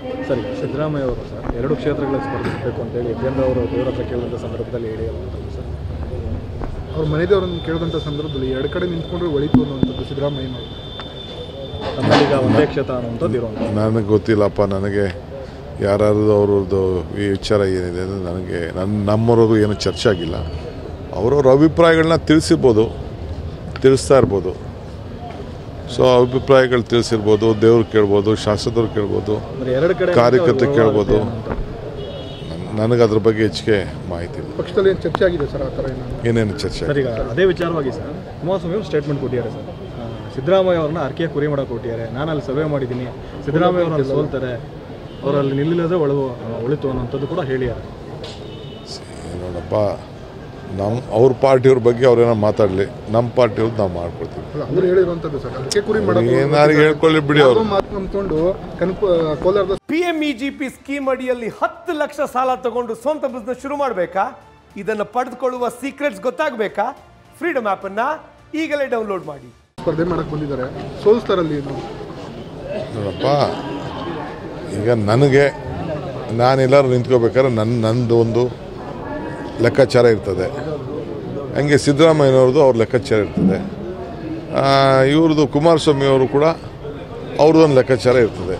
ಸರಿ, ಸಿದ್ದರಾಮಯ್ಯ ಅವರು ಸರ್ 2 ಕ್ಷೇತ್ರಗಳಲ್ಲಿ ಸ್ಪರ್ಧಿಸಬೇಕು ಅಂತೇಳಿ ಯತೀಂದ್ರ ಅವರು ದೇವರ ಹತ್ರ ಕೇಳಿದಂಥ ಸಂದರ್ಭದಲ್ಲಿ ಹೇಳಿ ಸರ್ ಅವ್ರ ಮನೆದೇವರನ್ನು ಕೇಳಿದಂಥ ಸಂದರ್ಭದಲ್ಲಿ 2 ಕಡೆ ನಿಂತ್ಕೊಂಡ್ರೆ ಒಳಿತು ಅನ್ನುವಂಥದ್ದು ಸಿದ್ದರಾಮಯ್ಯನವರು. ನಮ್ಮಲ್ಲೀಗ ಒಂದೇ ಕ್ಷೇತ್ರ ಅನ್ನುವಂಥದ್ದು ಇರುವಂಥ ನನಗೆ ಗೊತ್ತಿಲ್ಲಪ್ಪ. ನನಗೆ ಯಾರ್ಯಾರ್ದು ಅವ್ರದ್ದು ಈ ವಿಚಾರ ಏನಿದೆ ಅಂದರೆ ನನಗೆ ನಮ್ಮವ್ರಿಗೂ ಏನು ಚರ್ಚೆ ಆಗಿಲ್ಲ. ಅವರವ್ರ ಅಭಿಪ್ರಾಯಗಳನ್ನ ತಿಳಿಸ್ತಾ ಇರ್ಬೋದು. ಸೊ ಅಭಿಪ್ರಾಯಗಳು ತಿಳಿಸಿರ್ಬೋದು, ದೇವ್ರು ಕೇಳ್ಬೋದು, ಶಾಸಕರು ಕೇಳ್ಬೋದು, ಕಾರ್ಯಕರ್ತರು ಕೇಳ್ಬೋದು. ನನಗೆ ಅದ್ರ ಬಗ್ಗೆ ಹೆಚ್ಚಿಗೆ ಮಾಹಿತಿ ಇಲ್ಲ. ಪಕ್ಷದಲ್ಲಿ ಏನು ಚರ್ಚೆ ಆಗಿದೆ ಸರ್? ಆ ಥರ ಏನೇನು ಚರ್ಚೆ? ಸರ್, ಈಗ ಅದೇ ವಿಚಾರವಾಗಿ ಸರ್ ಕುಮಾರಸ್ವಾಮಿ ಅವರು ಸ್ಟೇಟ್ಮೆಂಟ್ ಕೊಟ್ಟಿದ್ದಾರೆ ಸರ್. ಸಿದ್ದರಾಮಯ್ಯ ಅವ್ರನ್ನ ಅರ್ಕೆಯ ಕುರಿ ಮಾಡೋಕೆ ಕೊಟ್ಟಿದ್ದಾರೆ. ನಾನು ಅಲ್ಲಿ ಸಭೆ ಮಾಡಿದ್ದೀನಿ, ಸಿದ್ದರಾಮಯ್ಯ ಅವ್ರನ್ನ ಸೋಲ್ತಾರೆ, ಅವರಲ್ಲಿ ನಿಲ್ಲಿಲ್ಲದೆ ಒಳಿತು ಅನ್ನೋಂಥದ್ದು ಕೂಡ ಹೇಳಿದ್ದಾರೆ. ನೋಡಪ್ಪ, ಅವ್ರ ಪಾರ್ಟಿಯವ್ರ ಬಗ್ಗೆ ಅವ್ರೇನೋ ಮಾತಾಡಲಿ, ನಮ್ಮ ಪಾರ್ಟಿಯವ್ರದ್ದು ನಾವು ಮಾಡ್ಕೊಳ್ತೀವಿ. ಅಂದ್ರೆ ಹೇಳಿರುವಂಥದ್ದು ಸರ್, ಅರ್ಕೆ ಕುರಿ ಮಾಡೋದು ಏನಾರು ಹೇಳ್ಕೊಳ್ಳಿ ಬಿಡಿ. ಅವರು ಮಾತು ನಂಬ್ಕೊಂಡು ಕೋಲಾರದ PMEGP ಸ್ಕೀಮ್ ಅಡಿಯಲ್ಲಿ 10 ಲಕ್ಷ ಸಾಲ ತಗೊಂಡು ಸ್ವಂತ ಬಿಸ್ನೆಸ್ ಶುರು ಮಾಡಬೇಕಾ? ಇದನ್ನು ಪಡೆದುಕೊಳ್ಳುವ ಸೀಕ್ರೆಟ್ಸ್ ಗೊತ್ತಾಗಬೇಕಾ? ಫ್ರೀಡಮ್ ಆ್ಯಪ್ ಅನ್ನ ಈಗಲೇ ಡೌನ್ಲೋಡ್ ಮಾಡಿ. ಸ್ಪರ್ಧೆ ಮಾಡಕ್ಕೆ ಬಂದಿದ್ದಾರೆ, ಸೋಲ್ಸ್ತಾರಲ್ಲಿ. ನೋಡಪ್ಪ, ಈಗ ನಾನೆಲ್ಲರೂ ನಿಂತ್ಕೋಬೇಕಾದ್ರೆ ನಂದು ಒಂದು ಲೆಕ್ಕಾಚಾರ ಇರ್ತದೆ. ಹಂಗೆ ಸಿದ್ದರಾಮಯ್ಯನವ್ರದ್ದು ಅವ್ರ ಲೆಕ್ಕಾಚಾರ ಇರ್ತದೆ. ಇವ್ರದ್ದು ಕುಮಾರಸ್ವಾಮಿ ಅವರು ಕೂಡ ಅವ್ರದ್ದೊಂದು ಲೆಕ್ಕಾಚಾರ ಇರ್ತದೆ.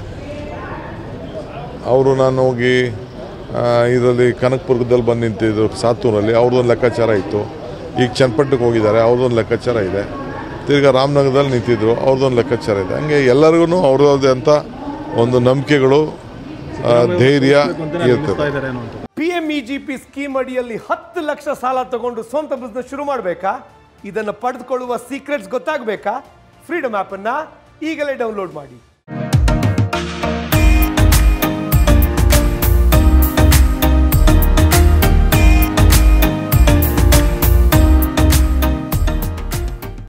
ಅವರು ನಾನು ಹೋಗಿ ಇದರಲ್ಲಿ ಕನಕಪುರದಲ್ಲಿ ಬಂದು ನಿಂತಿದ್ದು ಸಾತೂರಲ್ಲಿ, ಅವ್ರದ್ದೊಂದು ಲೆಕ್ಕಾಚಾರ ಇತ್ತು. ಈಗ ಚನ್ನಪಟ್ಟಣಕ್ಕೆ ಹೋಗಿದ್ದಾರೆ, ಅವ್ರದ್ದೊಂದು ಲೆಕ್ಕಾಚಾರ ಇದೆ. ತಿರ್ಗಾ ರಾಮನಗರದಲ್ಲಿ ನಿಂತಿದ್ರು, ಅವ್ರದ್ದೊಂದು ಲೆಕ್ಕಾಚಾರ ಇದೆ. ಹಂಗೆ ಎಲ್ಲರಿಗೂ ಅವ್ರದ್ದೇ ಅಂತ ಒಂದು ನಂಬಿಕೆಗಳು, ಧೈರ್ಯ ಇರ್ತದೆ. PMEGP ಸ್ಕೀಮ್ ಅಡಿಯಲ್ಲಿ 10 ಲಕ್ಷ ಸಾಲ ತಗೊಂಡು ಸ್ವಂತ ಬಿಸ್ನೆಸ್ ಶುರು ಮಾಡಬೇಕಾ? ಇದನ್ನು ಪಡೆದುಕೊಳ್ಳುವ ಸೀಕ್ರೆಟ್ಸ್ ಗೊತ್ತಾಗಬೇಕಾ? ಫ್ರೀಡಮ್ ಆ್ಯಪ್ ಅನ್ನ ಈಗಲೇ ಡೌನ್ಲೋಡ್ ಮಾಡಿ.